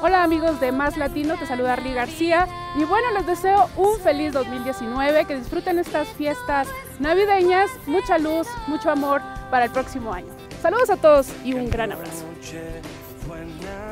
Hola amigos de Más Latino, te saluda Arly García y bueno, les deseo un feliz 2019, que disfruten estas fiestas navideñas, mucha luz, mucho amor para el próximo año. Saludos a todos y un gran abrazo.